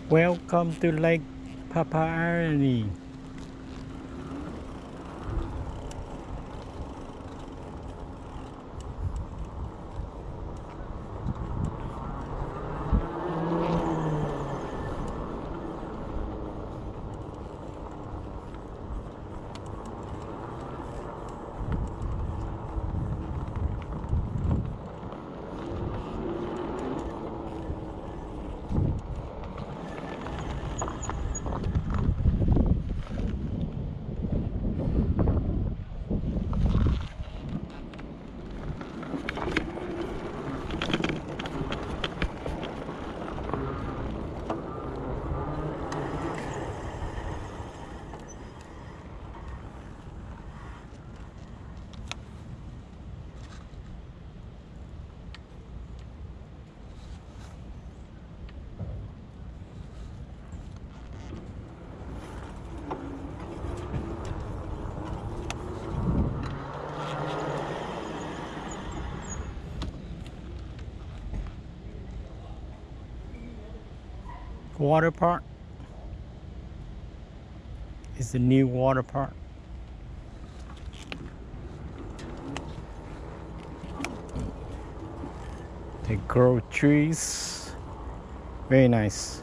Welcome to Lake Papairani. Water park is the new water park. They grow trees, very nice.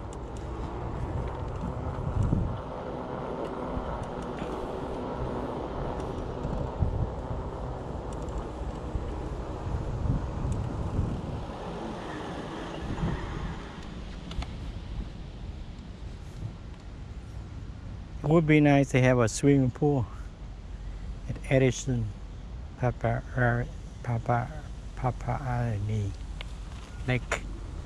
It would be nice to have a swimming pool at Edison Papairani Lake.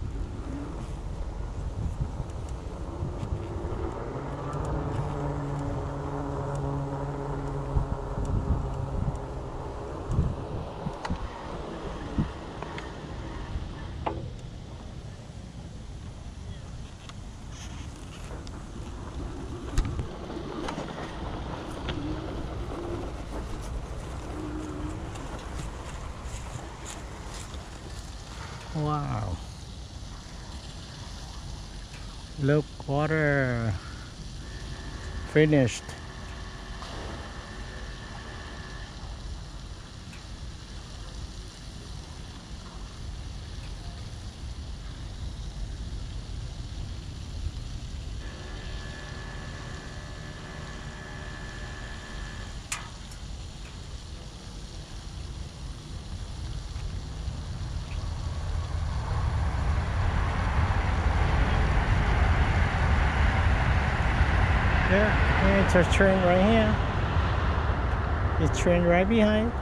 Wow. Look, water finished. Yeah, it's a train right here. It's train right behind.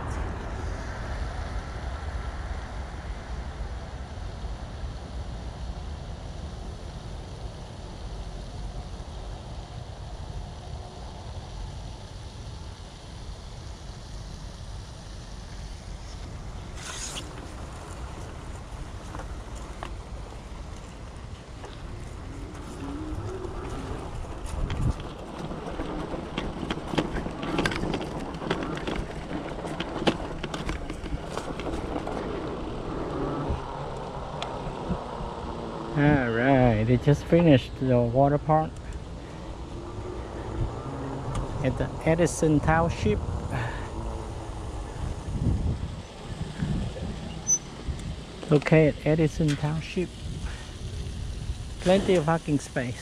Alright, they just finished the water park at the Edison Township. Located at Edison Township. Plenty of parking space.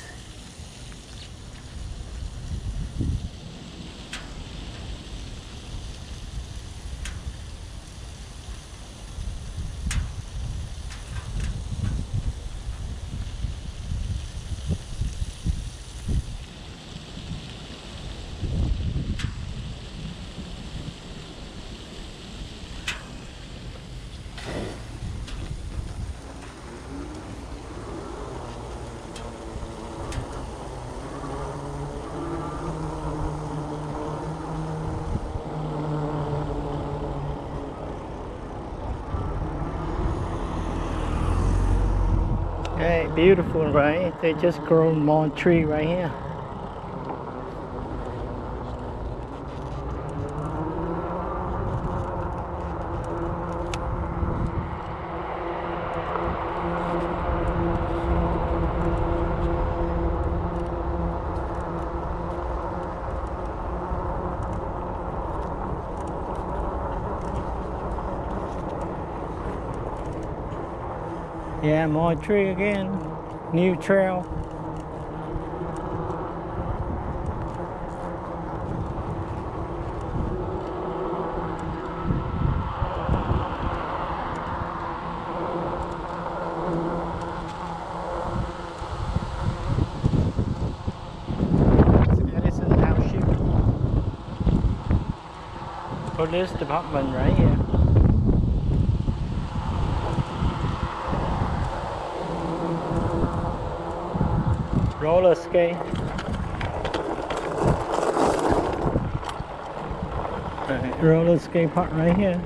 Hey, beautiful, right? They just grown more tree right here. Yeah, more tree again. New trail. It's Edison Township Police Department right here. Roller skate. Roller skate park right here.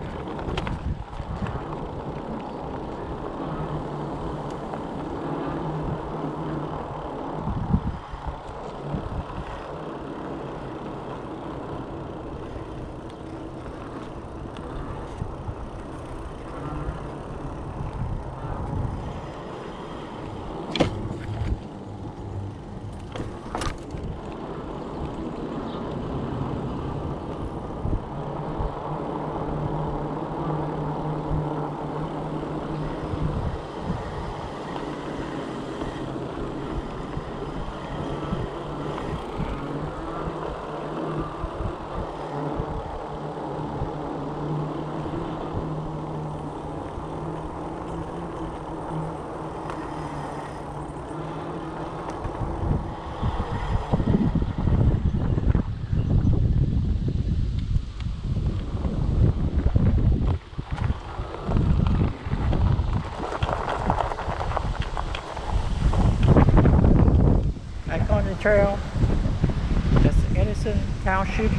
Back on the trail. That's Edison Township.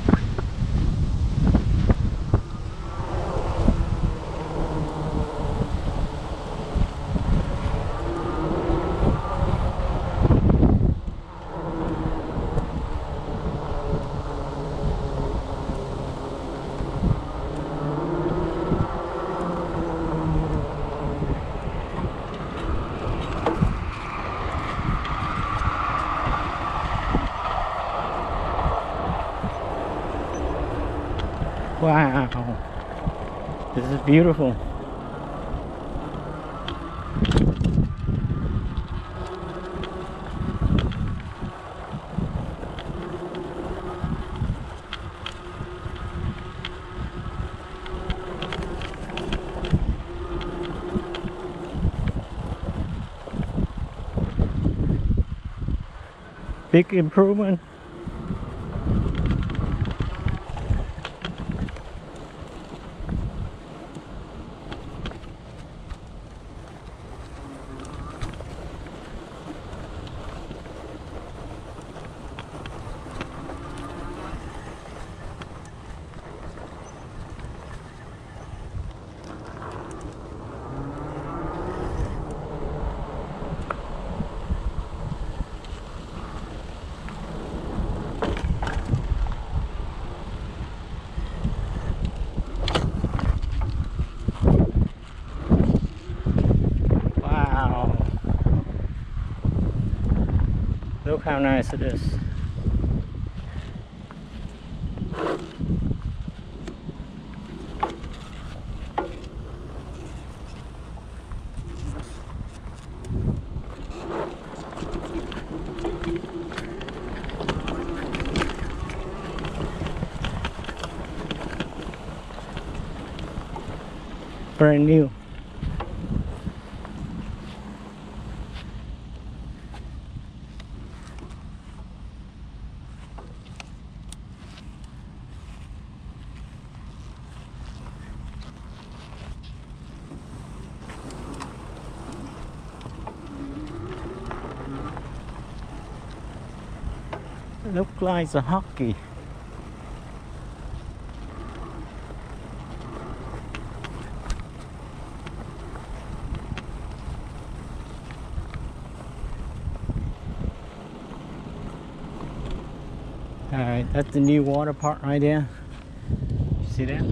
Wow, this is beautiful. Big improvement. Wow, look how nice it is. Brand new. Look like a hockey. Alright, that's the new water park right there. See that?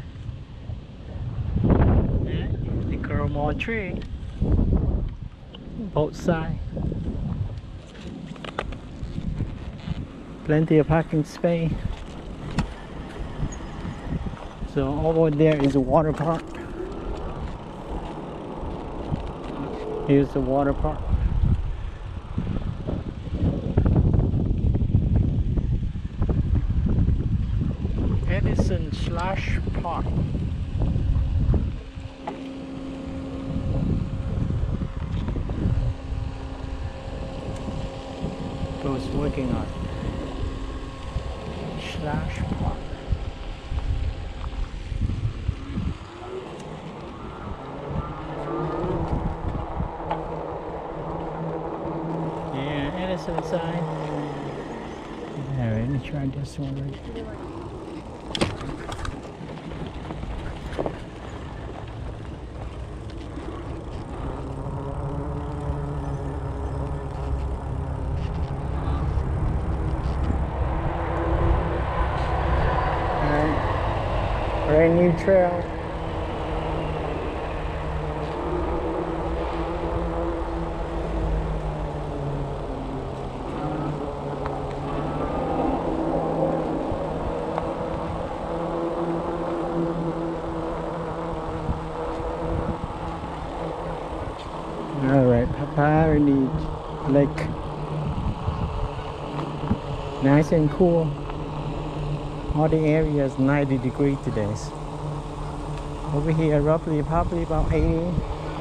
Yeah, the grow more tree. Both sides. Plenty of parking space. So over there is a water park. Here's the water park. Edison Slash Park. Who's working on Slash Park. Yeah, Edison side. Alright, let me try this one right here. Brand new trail. Alright, Paparini Lake. Nice and cool. All the area is 90 degrees today. Over here roughly probably about 80.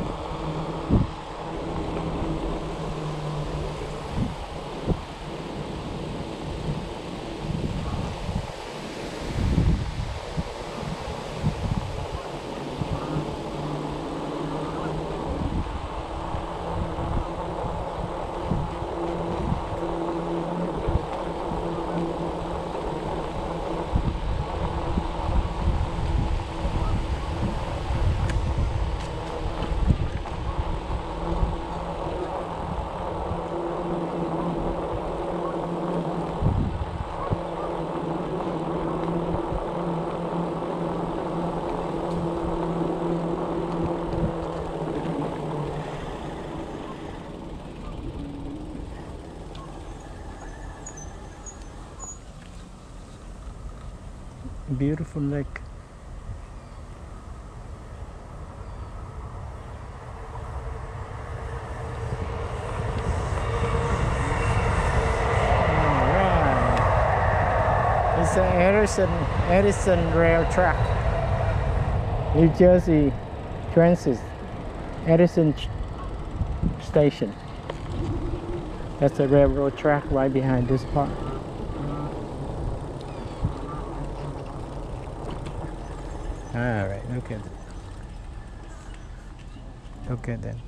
Beautiful lake. Alright. It's the Edison rail track. New Jersey Transit. Edison Station. That's the railroad track right behind this park. Alright, look at it. Look at that.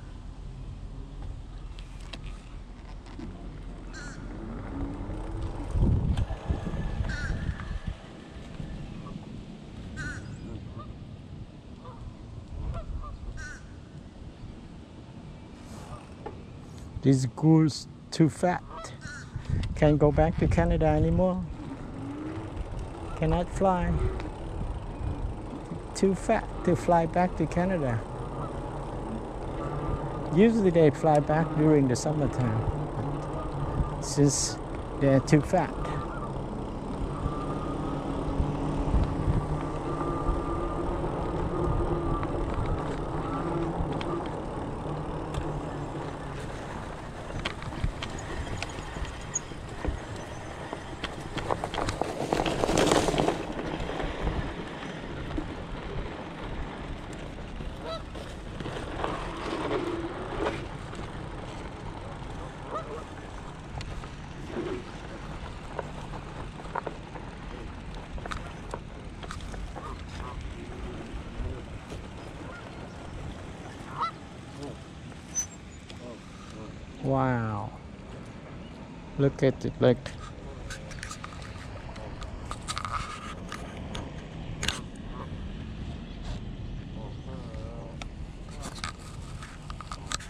This goose too fat. Can't go back to Canada anymore. Cannot fly. Too fat to fly back to Canada. Usually they fly back during the summertime, but since they're too fat. Wow. Look at it, like